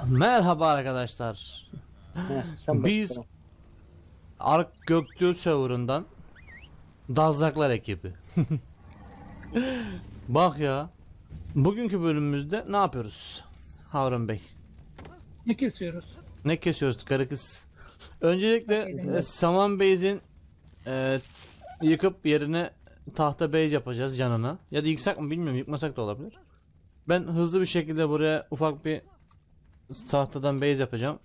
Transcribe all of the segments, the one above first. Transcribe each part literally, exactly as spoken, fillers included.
Merhaba arkadaşlar. Heh, sen Biz başla. Ark Göktürk serverından Dazlaklar ekibi. Bak ya. Bugünkü bölümümüzde ne yapıyoruz? Harun Bey. Ne kesiyoruz? Ne kesiyoruz karı kız? Öncelikle Eğlenceli. e, saman base'in e, yıkıp yerine tahta base yapacağız yanına. Ya da yıksak mı bilmiyorum, yıkmasak da olabilir. Ben hızlı bir şekilde buraya ufak bir tahtadan base yapacağım.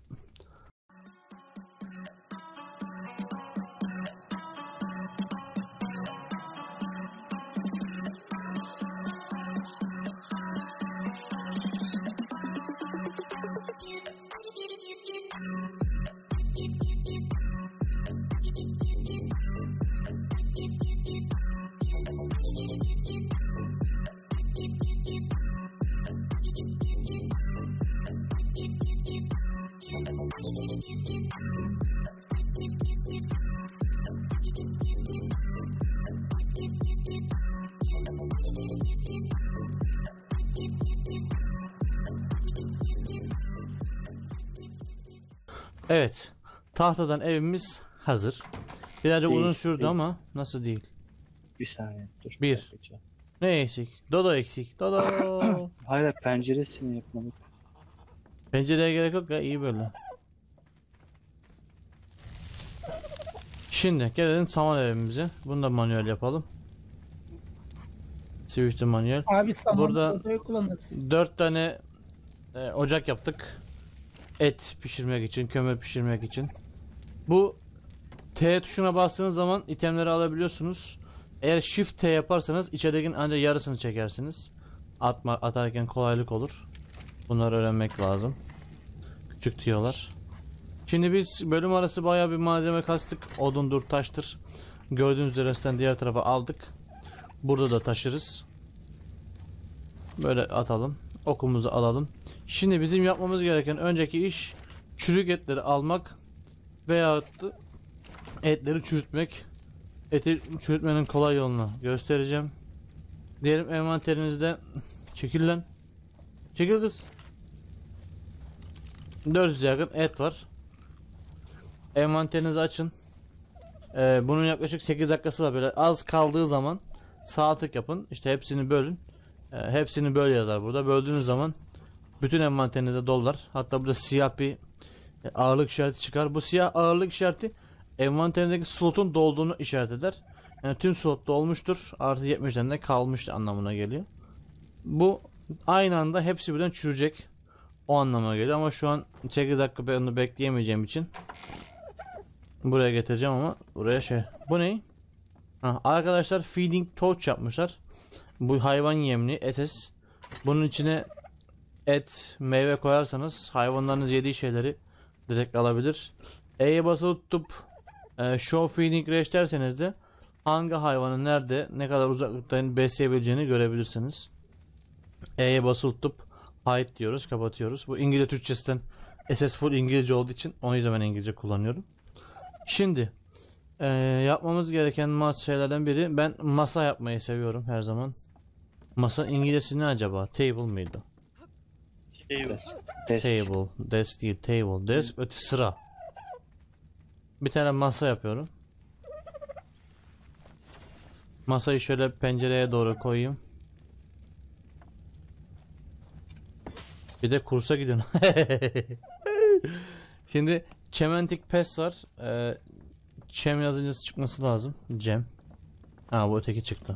Evet. Tahtadan evimiz hazır. Birazcık Değil, uzun sürdü değil. ama nasıl değil. Bir saniye dur. Bir. bakacağım. Ne eksik? Dodo eksik. Dodo. Hayır, penceresini yapmadık. Pencereye gerek yok ya, iyi böyle. Şimdi gelelim saman evimize. Bunu da manuel yapalım. Switch'te manuel. Abi saman Burada- odaya kullanırız. Dört tane e, ocak yaptık. Et pişirmek için, kömür pişirmek için. Bu T tuşuna bastığınız zaman itemleri alabiliyorsunuz. Eğer Shift T yaparsanız içeridekinin ancak yarısını çekersiniz. Atma, atarken kolaylık olur. Bunları öğrenmek lazım. Küçük diyorlar. Şimdi biz bölüm arası bayağı bir malzeme kastık. Odundur, taştır. Gördüğünüz üzere diğer tarafa aldık. Burada da taşırız. Böyle atalım. Okumuzu alalım. Şimdi bizim yapmamız gereken önceki iş çürük etleri almak veyahut da etleri çürütmek. Eti çürütmenin kolay yolunu göstereceğim. Diyelim envanterinizde çekil lan. Çekil kız. dört yüze yakın et var. Envanterinizi açın. Ee, bunun yaklaşık sekiz dakikası var. Böyle az kaldığı zaman sağ tık yapın. İşte hepsini bölün. Ee, hepsini böl yazar burada. Böldüğünüz zaman bütün envanterinize dolar. Hatta burada siyah bir ağırlık işareti çıkar. Bu siyah ağırlık işareti envanterindeki slotun dolduğunu işaret eder. Yani tüm slot dolmuştur. Artı yetmişten de kalmış anlamına geliyor. Bu aynı anda hepsi birden çürüyecek. O anlama geliyor ama şu an sekiz dakika ben onu bekleyemeyeceğim için buraya getireceğim ama buraya şey. Bu ne? Ha, arkadaşlar feeding torch yapmışlar. Bu hayvan yemli S S. Bunun içine et, meyve koyarsanız hayvanlarınız yediği şeyleri direkt alabilir. E'ye basılı tutup e, show feeding range derseniz de hangi hayvanın nerede ne kadar uzaklıktan besleyebileceğini görebilirsiniz. E'ye basılı tutup hide diyoruz, kapatıyoruz. Bu İngilizce Türkçesinden S S full İngilizce olduğu için o yüzden ben İngilizce kullanıyorum. Şimdi e, yapmamız gereken mas şeylerden biri, ben masa yapmayı seviyorum her zaman. Masa İngilizcesi ne acaba? Table mıydı? Desk. Desk. Table, desk değil, table, desk, öte sıra. Bir tane masa yapıyorum. Masayı şöyle pencereye doğru koyayım. Bir de kursa gidiyorum. Şimdi Çementik Pes var. Ee, Çem yazınca çıkması lazım. Cem. Ha, bu öteki çıktı.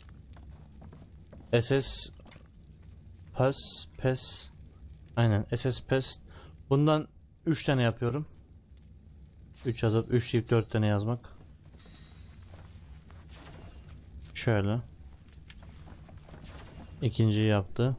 S S Pes Pes. Aynen S S Pes. Bundan üç tane yapıyorum. üç yazıp üç deyip dört tane yazmak. Şöyle. İkinciyi yaptı.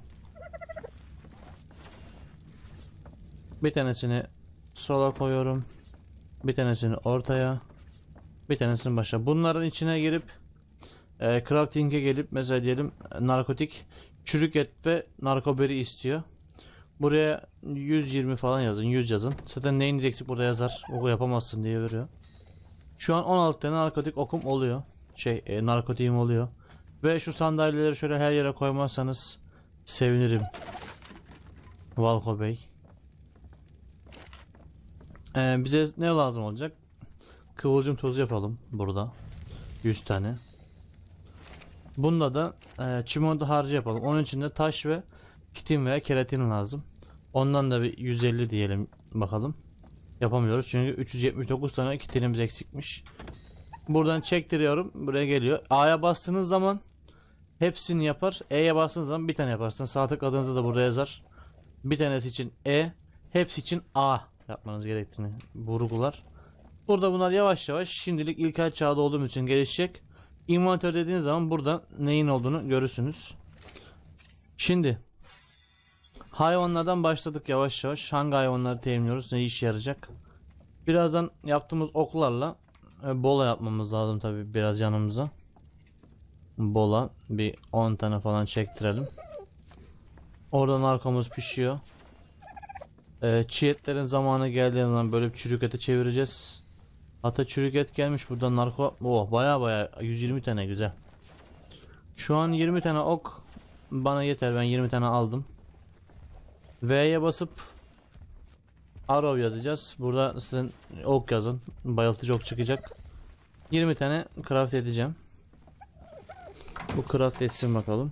Bir tanesini sola koyuyorum. Bir tanesini ortaya. Bir tanesini başa. Bunların içine girip e, crafting'e gelip mesela diyelim narkotik, çürük et ve narkoberi istiyor. Buraya yüz yirmi falan yazın, yüz yazın. Zaten neyiniz eksik burada yazar. Oku yapamazsın diye veriyor. Şu an on altı tane narkotik okum oluyor. Şey, e, narkotiğim oluyor. Ve şu sandalyeleri şöyle her yere koymazsanız sevinirim. Valko Bey. Ee, bize ne lazım olacak? Kıvılcım tozu yapalım burada. yüz tane. Bunda da e, çimento harcı yapalım. Onun için de taş ve kitin veya keratin lazım. Ondan da bir yüz elli diyelim bakalım. Yapamıyoruz çünkü üç yüz yetmiş dokuz tane kitinimiz eksikmiş. Buradan çektiriyorum. Buraya geliyor. A'ya bastığınız zaman hepsini yapar. E'ye bastığınız zaman bir tane yaparsınız. Sağ tıkladığınızda da burada yazar. Bir tanesi için E, hepsi için A yapmanız gerektiğini vurgular. Burada bunlar yavaş yavaş şimdilik ilkel çağda olduğumuz için gelişecek. İnventör dediğiniz zaman burada neyin olduğunu görürsünüz. Şimdi hayvanlardan başladık yavaş yavaş. Hangi hayvanları teminliyoruz? Ne işe yarayacak? Birazdan yaptığımız oklarla e, bola yapmamız lazım tabi biraz yanımıza. Bola bir on tane falan çektirelim. Oradan arkamız pişiyor. E, çiğ etlerin zamanı geldiği zaman böyle bir çürük ete çevireceğiz. Hatta çürük et gelmiş burada narko. Oh baya baya yüz yirmi tane güzel. Şu an yirmi tane ok bana yeter, ben yirmi tane aldım. V'ye basıp arrow yazacağız. Burada sizin ok yazın. Bayıltıcı ok çıkacak. yirmi tane craft edeceğim. Bu craft etsin bakalım.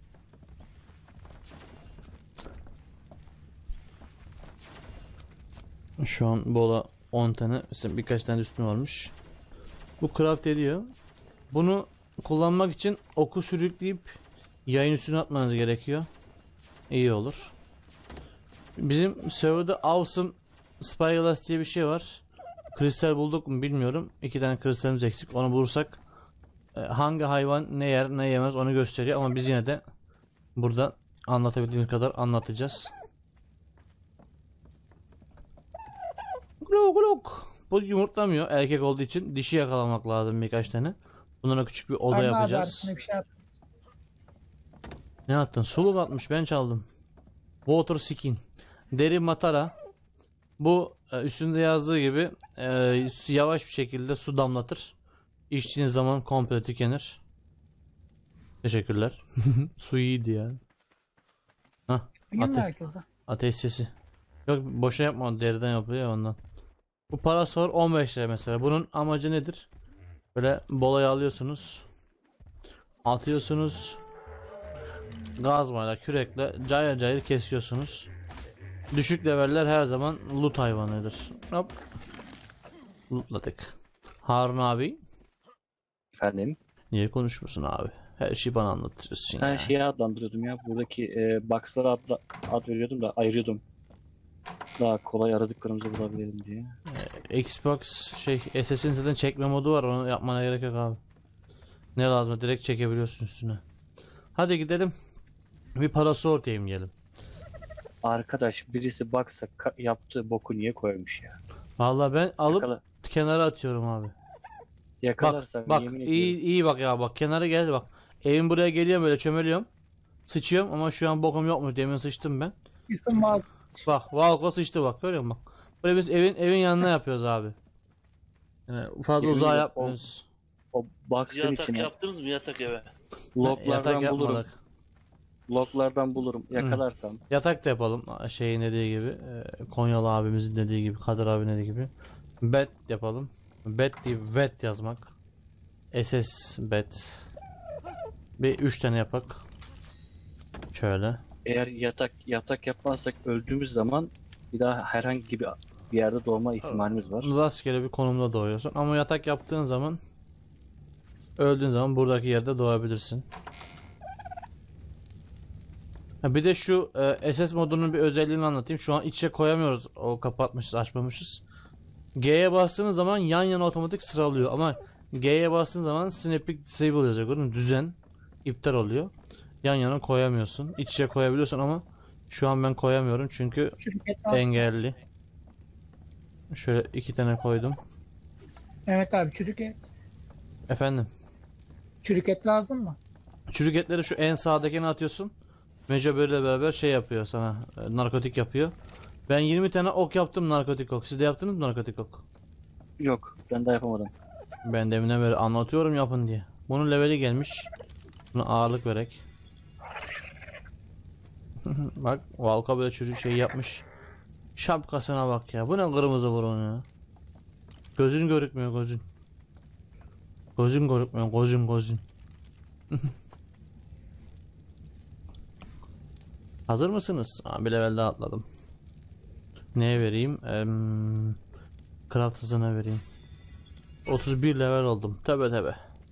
Şu an bola on tane, birkaç tane üstüne varmış. Bu craft ediyor. Bunu kullanmak için oku sürükleyip yayın üstüne atmanız gerekiyor. İyi olur. Bizim serverda Awesome Spyglass diye bir şey var. Kristal bulduk mu bilmiyorum. İki tane kristalimiz eksik. Onu bulursak hangi hayvan ne yer ne yemez onu gösteriyor. Ama biz yine de burada anlatabildiğimiz kadar anlatacağız. Gluk gluk. Bu yumurtlamıyor erkek olduğu için. Dişi yakalamak lazım birkaç tane. Bunlara küçük bir oda Arna abi yapacağız. arkasına bir şey at. Ne attın? Suluk atmış, ben çaldım. Water skin. Deri matara. Bu e, üstünde yazdığı gibi e, yavaş bir şekilde su damlatır. İçtiğiniz zaman komple tükenir. Teşekkürler. Su iyiydi ya. Hah, Bilmiyorum ate herkese. ateş sesi. Yok boşa yapma, deriden yapıyor ya ondan. Bu parasol on beş lira mesela. Bunun amacı nedir? Böyle bolayı alıyorsunuz. Atıyorsunuz. Gazmayla, kürekle cayır cayır kesiyorsunuz. Düşük leveller her zaman loot hayvanıdır. Hop. Lootladık. Harun abi. Efendim? Niye konuşmuyorsun abi? Her şeyi bana anlatıyorsun Ben ya. şeyi adlandırıyordum ya. Buradaki e, box'lara adla, ad veriyordum da ayırıyordum. Daha kolay aradıklarımızı bulabilelim diye. Xbox şey S S'in zaten çekme modu var, onu yapmana gerek yok abi. Ne lazım, direkt çekebiliyorsun üstüne. Hadi gidelim. Bir parasol teminleyelim. Arkadaş birisi baksa ka- yaptığı boku niye koymuş ya? Vallahi ben alıp Yakala, kenara atıyorum abi. Bak yakalarsam bak yemin iyi ediyorum. iyi bak ya, bak kenara geldi bak. Evin buraya geliyorum böyle çömeliyorum. Sıçıyorum ama şu an bokum yokmuş, demin sıçtım ben. İsim var. Bak Valko sıçtı bak, görüyor musun bak. Buraya biz evin evin yanına yapıyoruz abi. Yani fazla Yemin uzağa ederim, yapmıyoruz. O box'ın Yatak içine yaptınız mı yatak eve? loglardan Yatak bulurum. yapmadık. Loglardan bulurum. Yakalarsam. Yatak da yapalım. Şeyin dediği gibi. e, Konyalı abimizin dediği gibi. Kadir abi dediği gibi. Bed yapalım. Bed değil, vet yazmak. S S bed. Bir üç tane yapak. Şöyle. Eğer yatak yatak yapmazsak öldüğümüz zaman bir daha herhangi bir bir yerde doğma ihtimalimiz var. Rastgele bir konumda doğuyorsun. Ama yatak yaptığın zaman, öldüğün zaman buradaki yerde doğabilirsin. Ha, bir de şu e, S S modunun bir özelliğini anlatayım. Şu an iç içe koyamıyoruz. O kapatmışız, açmamışız. G'ye bastığınız zaman yan yana otomatik sıralıyor ama G'ye bastığın zaman Synaptic Disable yazacak. Gördün mü? Düzen iptal oluyor. Yan yana koyamıyorsun. İç içe koyabiliyorsun ama şu an ben koyamıyorum çünkü Çürük et lazım. engelli. Şöyle iki tane koydum. Evet abi çürük et. Efendim. Çürük et lazım mı? Çürük etleri şu en sağdakine atıyorsun. Meca böyle beraber şey yapıyor sana. e, Narkotik yapıyor. Ben yirmi tane ok yaptım, narkotik ok. Siz de yaptınız mı narkotik ok? Yok, ben de yapamadım. Ben deminden beri anlatıyorum yapın diye. Bunun leveli gelmiş. Buna ağırlık verek. Bak Valka böyle çocuk şey yapmış. Şapkasına bak ya. Bu ne kırmızı burun ya. Gözün görükmüyor gözün. Gözün görükmüyor gözün gözün. Hazır mısınız? Aa, bir level daha atladım. Neye vereyim? Eee craft hızına vereyim. otuz bir level oldum. Tövbe tövbe.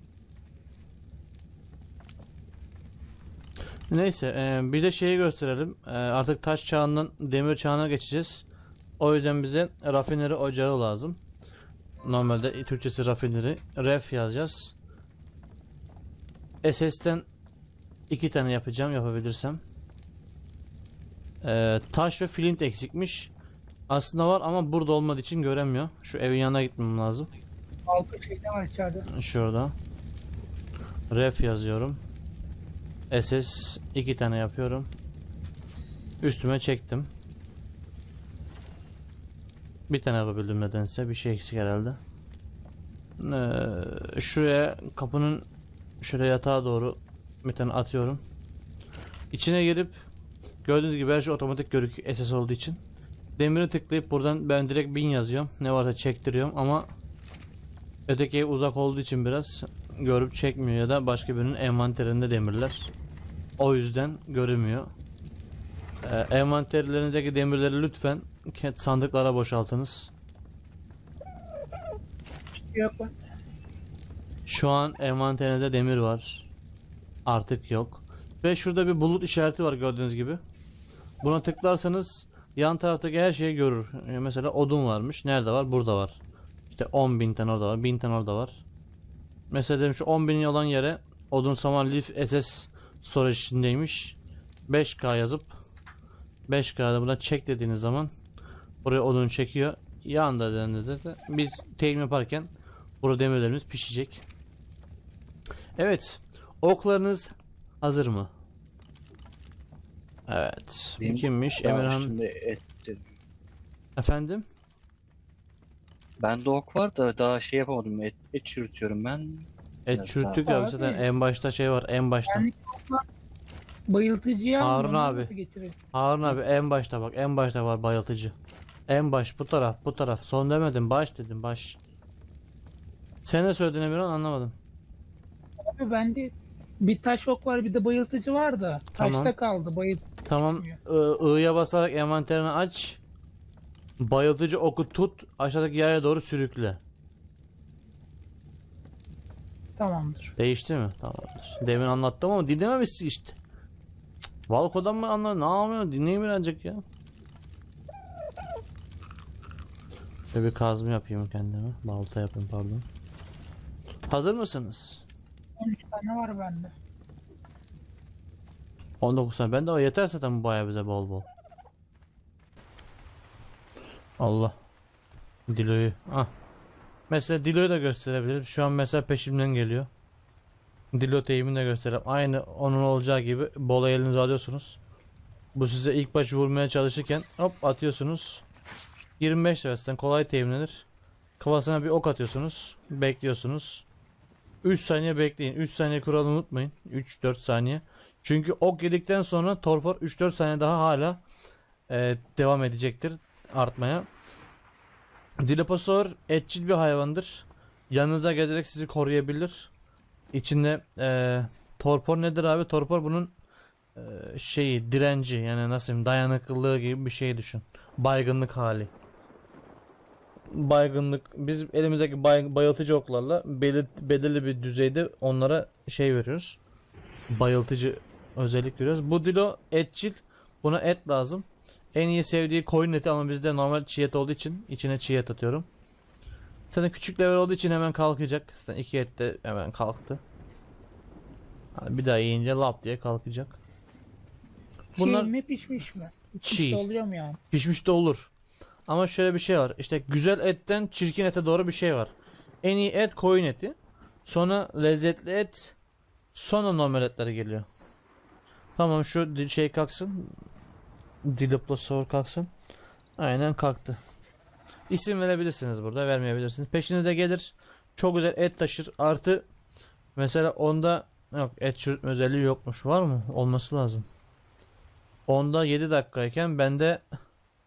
Neyse eee bir de şeyi gösterelim. Eee, artık taş çağından demir çağına geçeceğiz. O yüzden bize rafineri ocağı lazım. Normalde Türkçesi rafineri. Ref yazacağız. S S'ten iki tane yapacağım yapabilirsem. Ee, taş ve flint eksikmiş. Aslında var ama burada olmadığı için göremiyor. Şu evin yanına gitmem lazım. Altı şeyde var içeride. Şurada. Ref yazıyorum. S S iki tane yapıyorum. Üstüme çektim. Bir tane yapabildim nedense. Bir şey eksik herhalde. Ee, şuraya kapının şuraya yatağa doğru bir tane atıyorum. İçine girip gördüğünüz gibi her şey otomatik görük S S olduğu için. Demiri tıklayıp buradan ben direkt bin yazıyorum. Ne varsa çektiriyorum ama öteki ev uzak olduğu için biraz görüp çekmiyor ya da başka birinin envanterinde demirler. O yüzden görünmüyor. Ee, envanterlerinizdeki demirleri lütfen sandıklara boşaltınız. Yok lan. Şu an envanterinizde demir var. Artık yok. Ve şurada bir bulut işareti var gördüğünüz gibi. Buna tıklarsanız yan taraftaki her şeyi görür. Yani mesela odun varmış. Nerede var? Burada var. İşte on bin tane orada var. bin tane orada var. Mesela dedim şu on bin olan yere odun saman leaf S S storage içindeymiş. beş K yazıp beş K'da buna çek dediğiniz zaman buraya odun çekiyor. Yanında de, de biz teyim yaparken burada demirlerimiz pişecek. Evet. Oklarınız hazır mı? Evet. Benim Kimmiş? daha Emirhan. üstünde et. Efendim? Bende ok var da daha şey yapamadım. Et, et çürütüyorum ben. Et Evet, çürüttük tamam. ya zaten en başta şey var en başta. Yani bayıltıcıya Harun alın, onu abi. nasıl getirir? Harun abi en başta bak en başta var bayıltıcı. En baş bu taraf bu taraf. Son demedim baş dedim baş. Sen ne söyledin Emirhan anlamadım. Abi bende bir taş ok var bir de bayıltıcı var da. Tamam. Taşta kaldı bayılt. Tamam. I- I'ya basarak envanterini aç. Bayıltıcı oku tut. Aşağıdaki yaya doğru sürükle. Tamamdır. Değişti mi? Tamamdır. Demin anlattım ama dinlememişsin işte. Valko'dan mı anlar? Ne yapıyor? Dinleyin birazcık ya. Şöyle bir kazma yapayım kendime. Balta yapayım pardon. Hazır mısınız? on üç tane var bende. on dokuz tane. Ben de o yeter zaten bu bayağı bize bol bol. Allah. Dilo'yu. Ah. Mesela Dilo'yu da gösterebilirim. Şu an mesela peşimden geliyor. Dilo teyimini de göstereyim. Aynı onun olacağı gibi bola elinize alıyorsunuz. Bu size ilk baş vurmaya çalışırken hop atıyorsunuz. yirmi beş liradan kolay teminlenir. Kafasına bir ok atıyorsunuz. Bekliyorsunuz. üç saniye bekleyin. üç saniye kuralını unutmayın. üç dört saniye. Çünkü ok yedikten sonra torpor üç dört saniye daha hala e, devam edecektir artmaya. Dilophosaur etçil bir hayvandır. Yanınıza gelerek sizi koruyabilir. İçinde e, torpor nedir abi? Torpor bunun e, şeyi direnci yani nasıl diyeyim dayanıklılığı gibi bir şey düşün. Baygınlık hali. Baygınlık biz elimizdeki bay, bayıltıcı oklarla belir, belirli bir düzeyde onlara şey veriyoruz. Bayıltıcı özellik veriyoruz. Bu dilo etçil. Buna et lazım. En iyi sevdiği koyun eti ama bizde normal çiğ et olduğu için içine çiğ et atıyorum. Zaten küçük level olduğu için hemen kalkacak. Zaten iki et de hemen kalktı. Yani bir daha yiyince lap diye kalkacak. Bunlar Çiğ mi pişmiş mi? Çiğ. Çiğ oluyor mu yani? pişmiş de olur. Ama şöyle bir şey var. İşte güzel etten çirkin ete doğru bir şey var. En iyi et koyun eti. Sonra lezzetli et. Sonra normal etler geliyor. Tamam şu di- şey kalksın. Dilophosaur kalksın. Aynen kalktı. İsim verebilirsiniz burada. Vermeyebilirsiniz. Peşinize gelir. Çok güzel et taşır. Artı mesela onda yok et çürütme özelliği yokmuş. Var mı? Olması lazım. Onda yedi dakikayken bende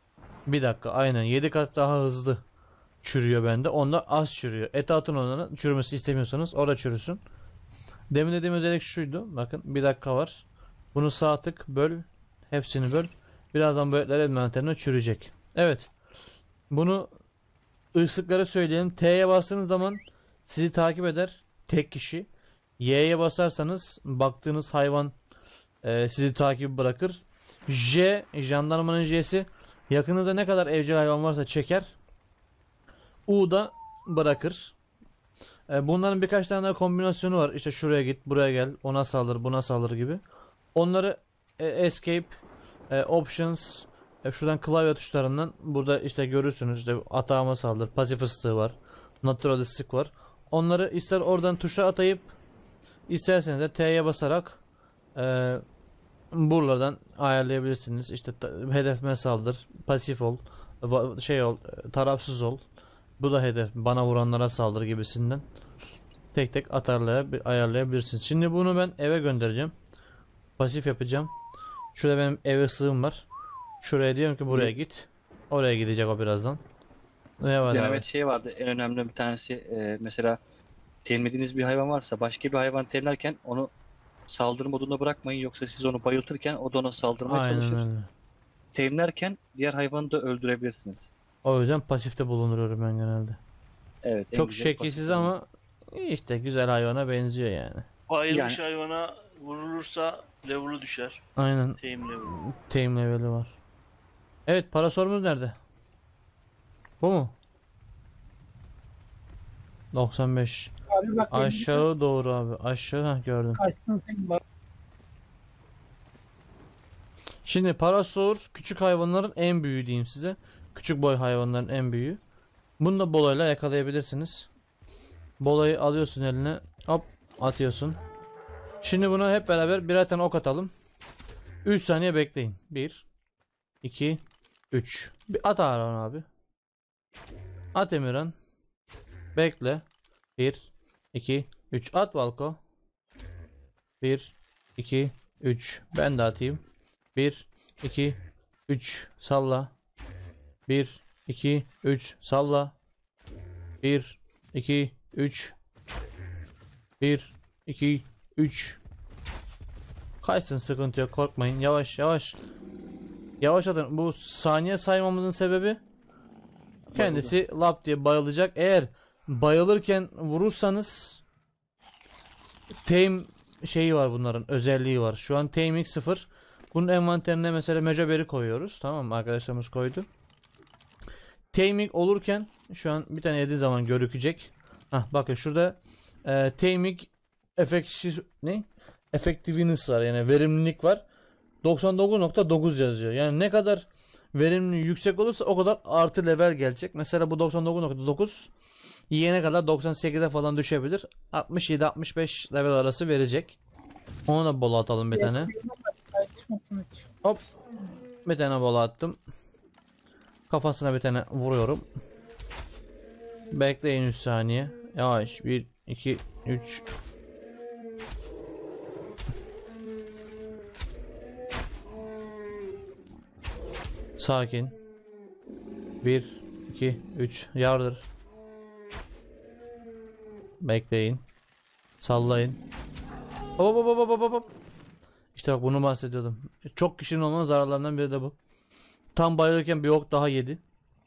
Bir dakika, aynen yedi kat daha hızlı çürüyor bende. Onda az çürüyor. Ete atın onların, çürümesi istemiyorsanız orada çürüsün. Demin dediğim özellik şuydu. Bakın bir dakika var. Bunu sağ tık böl. Hepsini böl. Birazdan bu etler envanterine çürüyecek. Evet. Bunu ıslıkları söyleyelim. T'ye bastığınız zaman sizi takip eder. Tek kişi. Y'ye basarsanız baktığınız hayvan e, sizi takip bırakır. J, jandarmanın J'si, yakınızda ne kadar evcil hayvan varsa çeker. U da bırakır. E, bunların birkaç tane daha kombinasyonu var. İşte şuraya git, buraya gel, ona saldır, buna saldır gibi. Onları e, escape, e, options, e, şuradan klavye tuşlarından burada işte görürsünüz. İşte atağıma saldır, pasif ıslığı var, naturalistik var. Onları ister oradan tuşa atayıp isterseniz de T'ye basarak e, buralardan ayarlayabilirsiniz. İşte hedefime saldır, pasif ol, şey ol, tarafsız ol. Bu da hedef, bana vuranlara saldır gibisinden. Tek tek atarlaya ayarlayabilirsiniz. Şimdi bunu ben eve göndereceğim. Pasif yapacağım. Şurada benim eve sığım var. Şuraya diyorum ki buraya git. Oraya gidecek o birazdan. Ne var abi? Denemet şey vardı. En önemli bir tanesi e, mesela temizlediğiniz bir hayvan varsa başka bir hayvan temlerken onu saldırı modunda bırakmayın, yoksa siz onu bayıltırken o da ona saldırmaya Aynen çalışır. öyle. Temlerken diğer hayvanı da öldürebilirsiniz. O yüzden pasifte bulunuyorum ben genelde. Evet, en Çok güzel şekilsiz pasif oyun. ama işte güzel hayvana benziyor yani. Bayılmış Yani hayvana vurulursa level'ı düşer. Aynen, Tame level. team leveli var. Evet, parasorumuz nerede? Bu mu? doksan beş. Abi bak benim Aşağı doğru abi. Aşağı, heh, gördüm. karşısına sen bak. Şimdi parasaur küçük hayvanların en büyüğü diyeyim size. Küçük boy hayvanların en büyüğü. Bunu da bolayla yakalayabilirsiniz. Bolayı alıyorsun eline, hop atıyorsun. Şimdi bunu hep beraber birer tane ok atalım. üç saniye bekleyin. bir iki üç. Bir at Aran abi. At Emirhan. Bekle. bir iki üç. At Valko. bir iki üç. Ben de atayım. bir iki üç. Salla. bir iki üç. Salla. bir iki üç. bir iki üç. Kaçsın, sıkıntı yok, korkmayın. Yavaş yavaş. Yavaş atın. Bu saniye saymamızın sebebi kendisi lap diye bayılacak. Eğer bayılırken vurursanız tame şeyi var, bunların özelliği var. Şu an taming sıfır. Bunun envanterine mesela mecaberi koyuyoruz. Tamam mı? Arkadaşlarımız koydu. Taming olurken şu an bir tane yediği zaman görükecek. Hah, bakın şurada e, taming efektif ne? Effectiveness var, yani verimlilik var. doksan dokuz nokta dokuz yazıyor. Yani ne kadar verimliliği yüksek olursa o kadar artı level gelecek. Mesela bu doksan dokuz nokta dokuz yiyene kadar doksan sekize falan düşebilir. altmış yedi altmış beş level arası verecek. Ona da bola atalım bir tane. Tartışmasın hiç. Hop. Bir tane bola attım. Kafasına bir tane vuruyorum. Bekleyin üç saniye. Yavaş. bir iki üç. Sakin. bir iki üç. Yardır. Bekleyin. Sallayın. Hop hop hop hop hop hop. İşte bak, bunu bahsediyordum. Çok kişinin olmanın zararlarından biri de bu. Tam bayılırken bir ok daha yedi.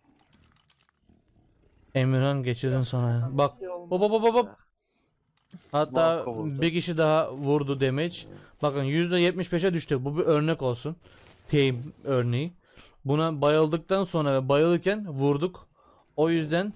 Emirhan geçirdin sonra. Yani. Bak. Hop hop hop hop. Hatta Muhakkak vurdu. bir kişi daha vurdu damage. Bakın yüzde yetmiş beşe düştü. Bu bir örnek olsun. Tame örneği. Buna bayıldıktan sonra ve bayılırken vurduk. O yüzden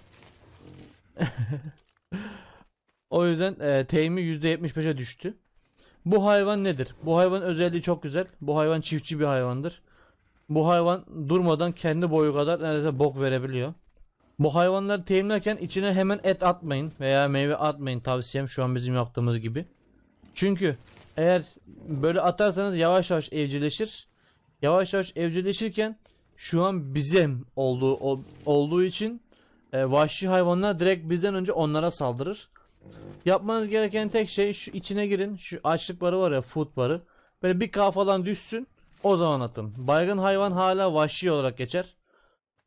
o yüzden e, tame'i yüzde yetmiş beşe düştü. Bu hayvan nedir? Bu hayvan özelliği çok güzel. Bu hayvan çiftçi bir hayvandır. Bu hayvan durmadan kendi boyu kadar neredeyse bok verebiliyor. Bu hayvanları teminlerken içine hemen et atmayın veya meyve atmayın, tavsiyem şu an bizim yaptığımız gibi. Çünkü eğer böyle atarsanız yavaş yavaş evcilleşir. Yavaş yavaş evcilleşirken şu an bizim olduğu ol- olduğu için e, vahşi hayvanlar direkt bizden önce onlara saldırır. Yapmanız gereken tek şey, şu içine girin. Şu açlık barı var ya, food barı. Böyle bir K falan düşsün. O zaman atın. Baygın hayvan hala vahşi olarak geçer.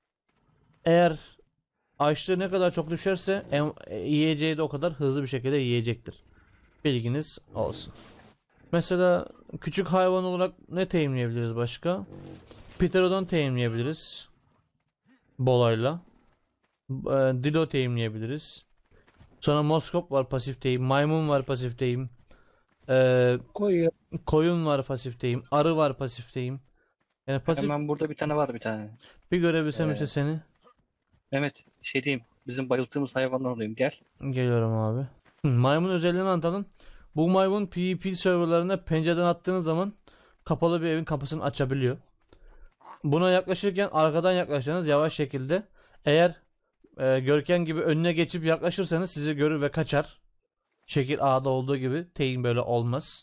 Eğer açlığı ne kadar çok düşerse em- yiyeceği de o kadar hızlı bir şekilde yiyecektir. Bilginiz olsun. Mesela küçük hayvan olarak ne teyimleyebiliriz başka? Pterodon teyimleyebiliriz. Bolayla. E, Dilo teyimleyebiliriz. Sonra moskop var pasif teyim. Maymun var pasif teyim. E, Koyuyor. Koyun var pasif teyim. Arı var pasif teyim. Yani pasif Hemen burada bir tane var bir tane. bir görebilsem işte Ee, seni. Mehmet şey diyeyim. Bizim bayılttığımız hayvanlar olayım. Gel. Geliyorum abi. Hı, Maymun özelliğini anlatalım. Bu maymun PvP serverlarına pencereden attığınız zaman kapalı bir evin kapısını açabiliyor. Buna yaklaşırken arkadan yaklaşırsanız yavaş şekilde, eğer e, Görkem gibi önüne geçip yaklaşırsanız sizi görür ve kaçar. Şekil A'da olduğu gibi teyin böyle olmaz.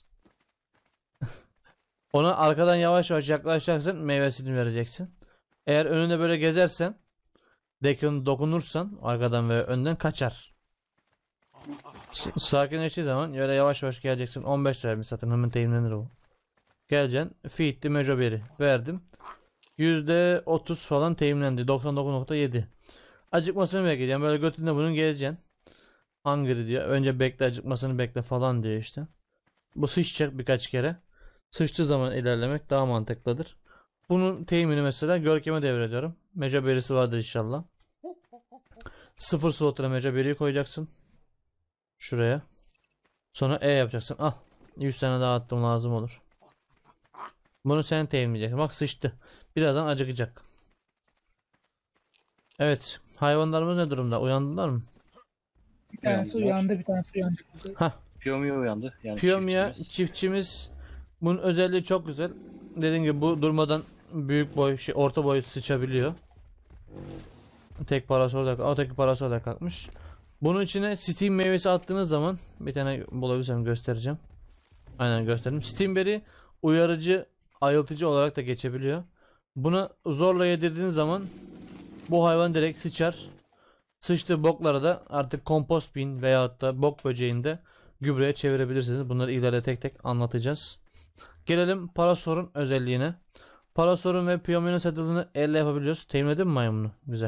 Ona arkadan yavaş yavaş yaklaşacaksın, meyvesini vereceksin. Eğer önünde böyle gezersen, dekon dokunursan arkadan ve önden kaçar. S- Sakinleştiği zaman böyle yavaş yavaş geleceksin. on beş lira zaten hemen teyimlenir o. Geleceksin. Feed'li mecoberi verdim. yüzde otuz falan teyimlendi. doksan dokuz nokta yedi. Acıkmasını bekleyeceğim. Böyle götünde bunun gezeceksin. Hungry diyor. Önce bekle, acıkmasını bekle falan diyor işte. Bu sıçacak birkaç kere. Sıçtığı zaman ilerlemek daha mantıklıdır. Bunun teyimini mesela Görkem'e devrediyorum. Mecaberisi vardır inşallah. Sıfır slotuna mecaberiyi koyacaksın. Şuraya. Sonra E yapacaksın. Al. yüz tane daha attım, lazım olur. Bunu sen teyimleyeceksin. Bak sıçtı. Birazdan acıkacak. Evet. Hayvanlarımız ne durumda? Uyandılar mı? Bir tanesi Uyandılar. uyandı, bir tanesi uyandı. Hah. Piyomiye uyandı. Yani Piyomiya çiftçimiz. çiftçimiz. Bunun özelliği çok güzel. Dediğim gibi bu durmadan büyük boy, şey, orta boy sıçabiliyor. Tek parası orada, öteki parası orada kalkmış. Bunun içine Steam meyvesi attığınız zaman, bir tane bulabilirsem göstereceğim. Aynen gösterdim. Steam Berry uyarıcı, ayıltıcı olarak da geçebiliyor. Buna zorla yedirdiğiniz zaman bu hayvan direkt sıçar. Sıçtığı bokları da artık kompost bin veyahut da bok böceğinde gübreye çevirebilirsiniz. Bunları ileride tek tek anlatacağız. Gelelim Parasaur'un özelliğine. Parasaur'un ve Piyomion'un satıldığını elle yapabiliyoruz. Teminledin mi maymunu? Güzel.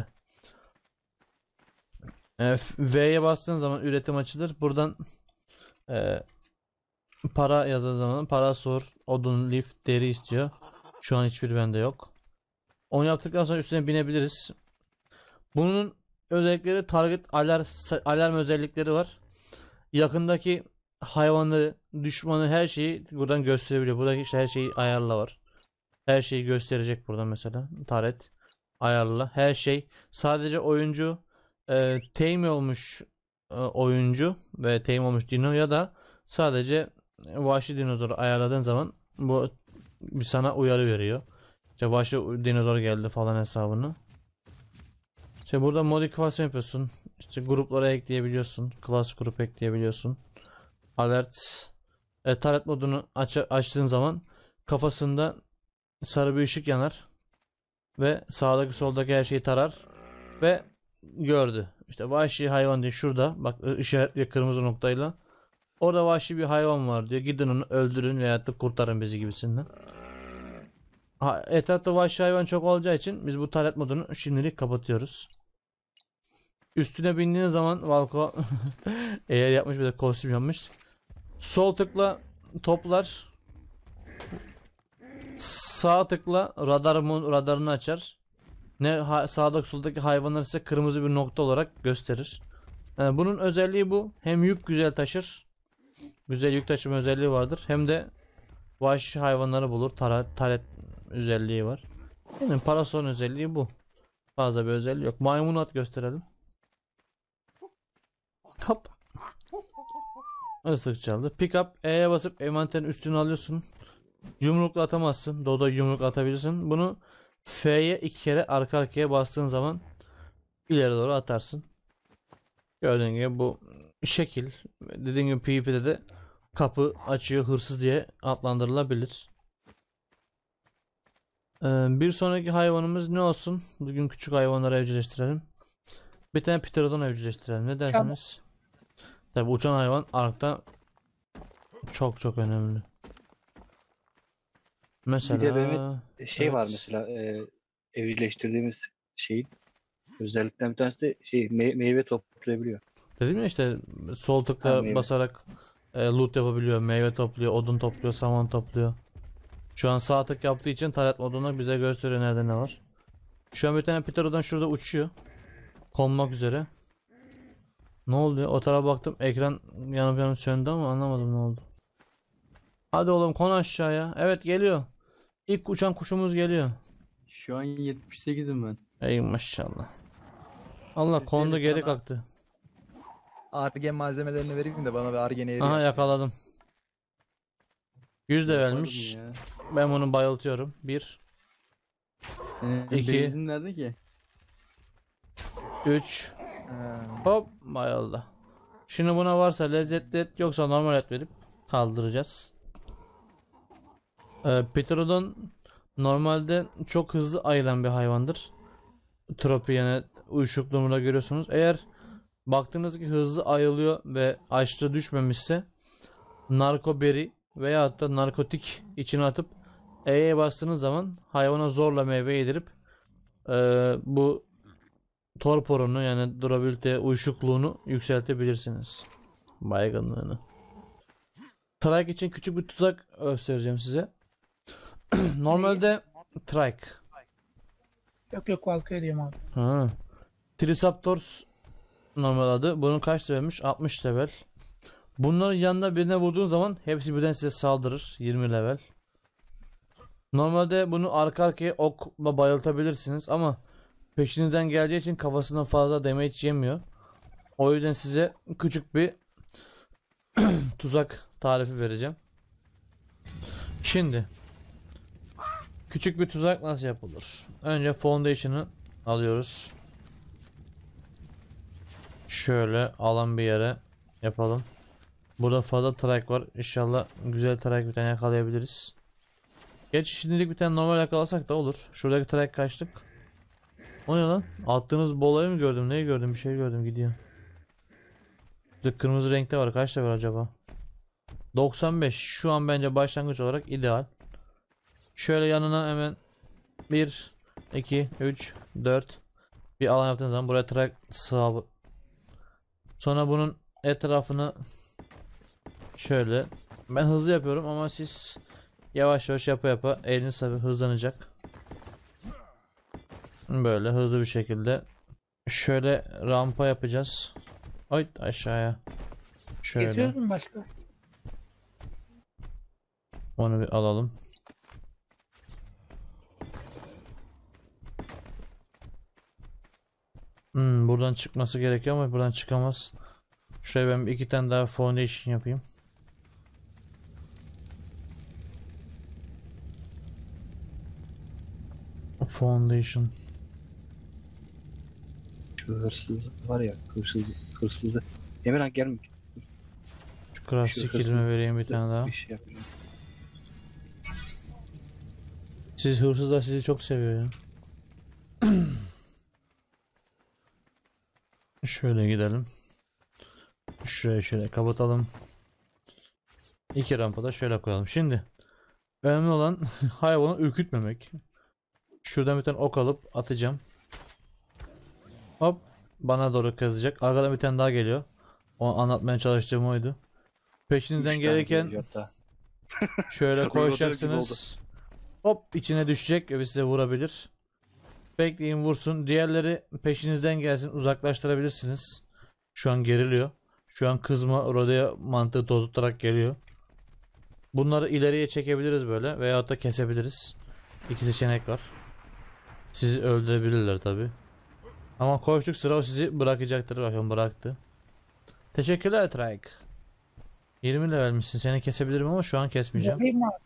E, F- V'ye bastığın zaman üretim açılır. Buradan e, para yazdığı zaman Parasaur, odun, lif, deri istiyor. Şu an hiçbir bende yok. Onu yaptıktan sonra üstüne binebiliriz. Bunun özellikleri target alarm, alarm özellikleri var. Yakındaki hayvanları, düşmanı, her şeyi buradan gösterebiliyor. Buradaki işte her şeyi ayarla var. Her şeyi gösterecek burada mesela. Taret ayarla. Her şey. Sadece oyuncu e, tame olmuş e, oyuncu ve tame olmuş dino ya da sadece vahşi dinozoru ayarladığın zaman bu bir sana uyarı veriyor. İşte vahşi dinozor geldi falan hesabını. İşte burada modifikasyon yapıyorsun. İşte gruplara ekleyebiliyorsun. Class grup ekleyebiliyorsun. Alert. E, taret modunu aç açtığın zaman kafasında sarı bir ışık yanar. Ve sağdaki soldaki her şeyi tarar. Ve gördü. İşte vahşi hayvan diye şurada. Bak işaretli kırmızı noktayla. Orada vahşi bir hayvan var diyor. Gidin onu öldürün veyahut da kurtarın bizi gibisinden. Ha, etrafta vahşi hayvan çok olacağı için biz bu taret modunu şimdilik kapatıyoruz. Üstüne bindiğiniz zaman Valko eğer yapmış, bir de kostüm yapmış. Sol tıkla toplar. Sağ tıkla radarımın radarını açar. Ne ha, sağdaki soldaki hayvanlar ise kırmızı bir nokta olarak gösterir. Yani bunun özelliği bu. Hem yük güzel taşır. Güzel yük taşıma özelliği vardır. Hem de vahşi hayvanları bulur. Taret, taret özelliği var. Yani Parasaur'un özelliği bu. Fazla bir özelliği yok. Maymun at gösterelim. Hop. Islık çaldı. Pick up. E'ye basıp envanterin üstünü alıyorsun. Yumrukla atamazsın. Dodo yumruk atabilirsin. Bunu F'ye iki kere arka arkaya bastığın zaman ileri doğru atarsın. Gördüğün gibi bu şekil. Dediğim gibi PvP'de de kapı açıyor hırsız diye adlandırılabilir. Ee, bir sonraki hayvanımız ne olsun? Bugün küçük hayvanları evcilleştirelim. Bir tane Pterodon evcilleştirelim. Ne dersiniz? Tabi uçan hayvan Ark'ta çok çok önemli. Mesela Bir de Mehmet şey var evet. mesela e, evcilleştirdiğimiz şeyin Özellikle bir tanesi de şey me- meyve toplayabiliyor. Dedim ya işte sol Ha, tıkla meyve. basarak e, loot yapabiliyor. Meyve topluyor, odun topluyor, saman topluyor. Şu an sağ tık yaptığı için taret modunu bize gösteriyor nerede ne var. Şu an bir tane Pterodon şurada uçuyor. Konmak üzere. Ne oluyor? O tarafa baktım. Ekran yanıp yanıp söndü ama anlamadım ne oldu. Hadi oğlum kon aşağıya. Evet geliyor. İlk uçan kuşumuz geliyor. Şu an yetmiş sekizim ben. Ey maşallah. Allah kondu Türkiye'de geri sana- kalktı. Arge malzemelerini vereyim de bana bir Arge nehri Aha yap. yakaladım. yüz de Yaparım vermiş. ya. Ben bunu bayıltıyorum. Bir, Senin İki. base'in nerede ki? üç. Ha, Hop bayıldı. Şimdi buna varsa lezzetli et yoksa normal et verip kaldıracağız. Ee, Pterodon normalde çok hızlı ayılan bir hayvandır. Tropi yani uyuşukluğunu görüyorsunuz. Eğer baktınız ki hızlı ayılıyor ve açlığı düşmemişse narkoberi veya da narkotik içine atıp E'ye bastığınız zaman hayvana zorla meyve yedirip eee, bu torporunu yani durabilite uyuşukluğunu yükseltebilirsiniz. Baygınlığını. Trike için küçük bir tuzak göstereceğim size. Normalde Trike. Yok yok Valkyrie diyorum abi. Ha. Triceratops normal adı. Bunun kaç levelmiş? altmış level. Bunların yanında birine vurduğun zaman hepsi birden size saldırır. yirmi level. Normalde bunu arka arkaya okla bayıltabilirsiniz ama peşinizden geleceği için kafasından fazla damage yemiyor. O yüzden size küçük bir tuzak tarifi vereceğim. Şimdi küçük bir tuzak nasıl yapılır? Önce foundation'ı alıyoruz. Şöyle alan bir yere yapalım. Burada fazla trike var. İnşallah güzel trike bir tane yakalayabiliriz. Geç şimdilik bir tane normal yakalasak da olur. Şuradaki trike kaçtık. O ne lan? Attığınız bolayı mı gördüm? Neyi gördüm? Bir şey gördüm gidiyor. Burada kırmızı renkte var. Kaç level acaba? doksan beş. Şu an bence başlangıç olarak ideal. Şöyle yanına hemen bir, iki, üç, dört bir alan yaptığınız zaman buraya trike sığab. Sonra bunun etrafını şöyle ben hızlı yapıyorum ama siz yavaş yavaş yapa yapa eliniz tabi hızlanacak. Böyle hızlı bir şekilde şöyle rampa yapacağız. Ay aşağıya. Şöyle Kesiyoruz mu başka? onu bir alalım. Hmm, buradan çıkması gerekiyor ama buradan çıkamaz. Şuraya ben bir iki tane daha foundation yapayım. Foundation. Şu hırsız var ya hırsız hırsızı. Emirhan gelme. Şu craft Şu skill'imi hırsız- vereyim bir tane daha. Bir şey yapacağım. Siz hırsızlar sizi çok seviyor ya. Şöyle gidelim. Şuraya şöyle kapatalım. İki rampa da şöyle koyalım. Şimdi önemli olan hayvanı ürkütmemek. Şuradan bir tane ok alıp atacağım. Hop bana doğru kazacak. Arkadan bir tane daha geliyor. Onu anlatmaya çalıştığım oydu. Peşinizden Üç tane gereken geliyor hatta. şöyle Tabii, rotor gibi koşacaksınız. Hop içine düşecek ve size vurabilir. Bekleyin vursun. Diğerleri peşinizden gelsin. Uzaklaştırabilirsiniz. Şu an geriliyor. Şu an kızma rodeo mantığı tozutarak geliyor. Bunları ileriye çekebiliriz böyle veyahut da kesebiliriz. İki seçenek var. Sizi öldürebilirler tabi. Ama koştuk sıra o sizi bırakacaktır. Bakın bıraktı. Teşekkürler Trike. yirmi levelmişsin. Seni kesebilirim ama şu an kesmeyeceğim. Yapayım mı abi?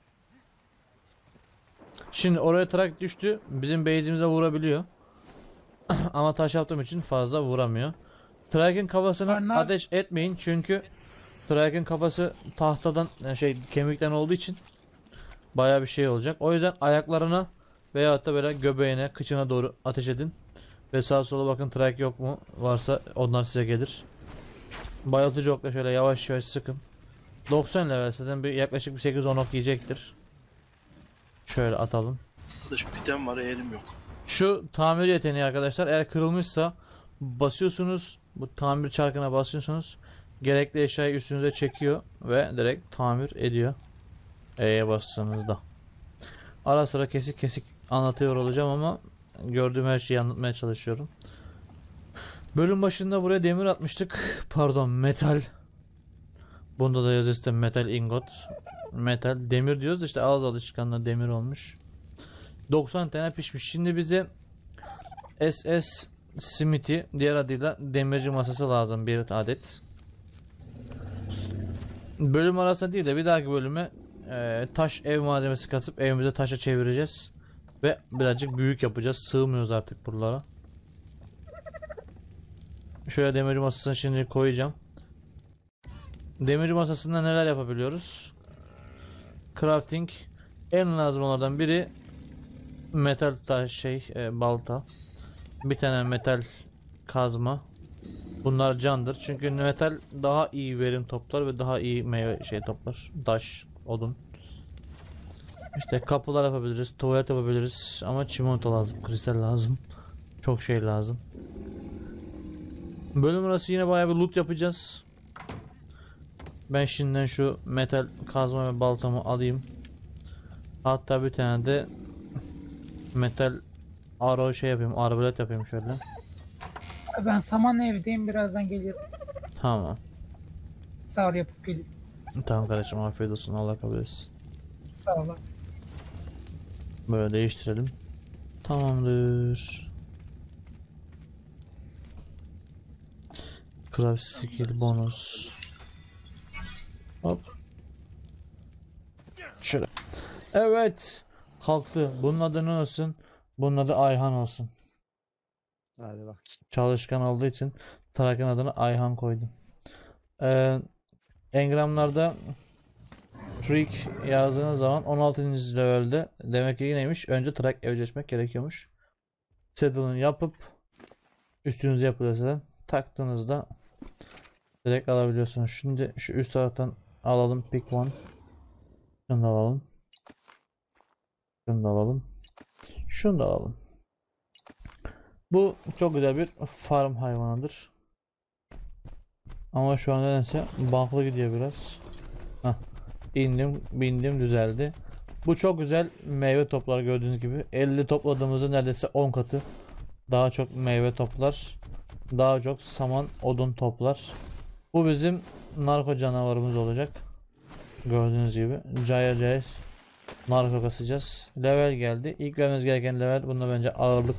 Şimdi oraya Trike düştü. Bizim base'imize vurabiliyor. Ama taş yaptığım için fazla vuramıyor. Trike'in kafasına Anlar- ateş etmeyin çünkü Trike'in kafası tahtadan yani şey kemikten olduğu için baya bir şey olacak. O yüzden ayaklarına veyahut da böyle göbeğine, kıçına doğru ateş edin. Ve sağa sola bakın Trike yok mu? Varsa onlar size gelir. Bayıltıcı okla şöyle yavaş yavaş sıkın. doksan level zaten bir yaklaşık bir sekiz on ok yiyecektir. Şöyle atalım. Arkadaş pitem var eğelim yok. Şu tamir yeteneği arkadaşlar, eğer kırılmışsa basıyorsunuz, bu tamir çarkına basıyorsunuz, gerekli eşyayı üstünüze çekiyor ve direkt tamir ediyor. E'ye bastığınızda. Ara sıra kesik kesik anlatıyor olacağım ama gördüğüm her şeyi anlatmaya çalışıyorum. Bölüm başında buraya demir atmıştık. Pardon, metal. Bunda da yazıyor metal ingot. Metal demir diyoruz da işte ağız alışkanlığı demir olmuş. doksan tane pişmiş. Şimdi bize S S Smithy, diğer adıyla demirci masası lazım, bir adet. Bölüm arasında değil de bir dahaki bölüme e, taş ev malzemesi kasıp evimize taşa çevireceğiz. Ve birazcık büyük yapacağız. Sığmıyoruz artık buralara. Şöyle demirci masasını şimdi koyacağım. Demirci masasında neler yapabiliyoruz? Crafting. En lazım olanlardan biri metal taş şey e, balta. Bir tane metal kazma. Bunlar candır. Çünkü metal daha iyi verim toplar ve daha iyi meyve şey toplar. Taş, odun. İşte kapılar yapabiliriz, tuvalet yapabiliriz ama çimento lazım, kristal lazım. Çok şey lazım. Bölüm arası yine bayağı bir loot yapacağız. Ben şimdiden şu metal kazma ve baltamı alayım. Hatta bir tane de metal arrow şey yapayım, arbalet yapayım şöyle. Ben saman evdeyim, birazdan gelirim. Tamam. Sağır yapıp geleyim. Tamam kardeşim, afiyet olsun, Allah kabul etsin. Sağ ol. Böyle değiştirelim. Tamamdır. Craft skill bonus. Hop. Şöyle. Evet. Kalktı. Bunun adı ne olsun? Bunun adı Ayhan olsun. Hadi bak. Çalışkan olduğu için Trakan adını Ayhan koydum. Ee, engramlarda Trick yazdığınız zaman on altıncı levelde demek ki neymiş? Önce Trak evcilleşmek gerekiyormuş. Saddle'ını yapıp üstünüze yapılıyor zaten. Taktığınızda direkt alabiliyorsunuz. Şimdi şu üst taraftan alalım. Pick one. Şunu da alalım. Şunu da alalım. Şunu da alalım. Bu çok güzel bir farm hayvanıdır. Ama şu an nedense banklı gidiyor biraz. Heh. İndim, bindim, düzeldi. Bu çok güzel meyve toplar, gördüğünüz gibi. elli topladığımızda neredeyse on katı daha çok meyve toplar. Daha çok saman, odun toplar. Bu bizim narko canavarımız olacak. Gördüğünüz gibi. Cayır cayır narko kasacağız. Level geldi. İlk vermemiz gereken level, bunda bence ağırlık.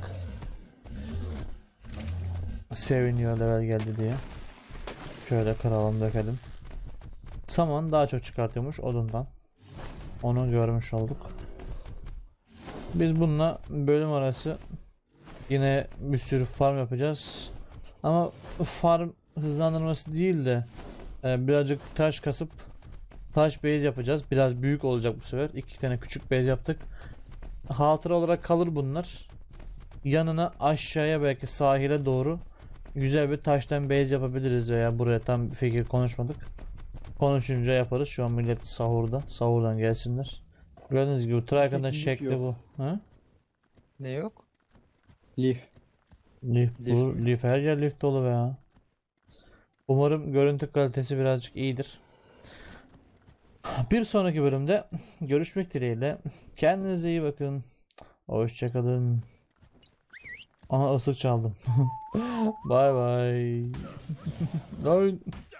Seviniyor level geldi diye. Şöyle kıralım, dökelim. Saman daha çok çıkartıyormuş odundan. Onu görmüş olduk. Biz bununla bölüm arası yine bir sürü farm yapacağız. Ama farm hızlandırması değil de e, birazcık taş kasıp taş base yapacağız. Biraz büyük olacak bu sefer. İki tane küçük base yaptık. Hatıra olarak kalır bunlar. Yanına aşağıya belki sahile doğru güzel bir taştan base yapabiliriz veya buraya tam bir fikir konuşmadık. Konuşunca yaparız. Şu an millet sahurda. Sahurdan gelsinler. Gördüğünüz gibi Trakan'ın Peki, şekli yok. bu. Ha? Ne yok? Leaf. Lif, Lif bu, mi? lif her yer lif dolu be ya. Umarım görüntü kalitesi birazcık iyidir. Bir sonraki bölümde görüşmek dileğiyle. Kendinize iyi bakın. Hoşçakalın. Ana ıslık çaldım. Bye bye. Bye.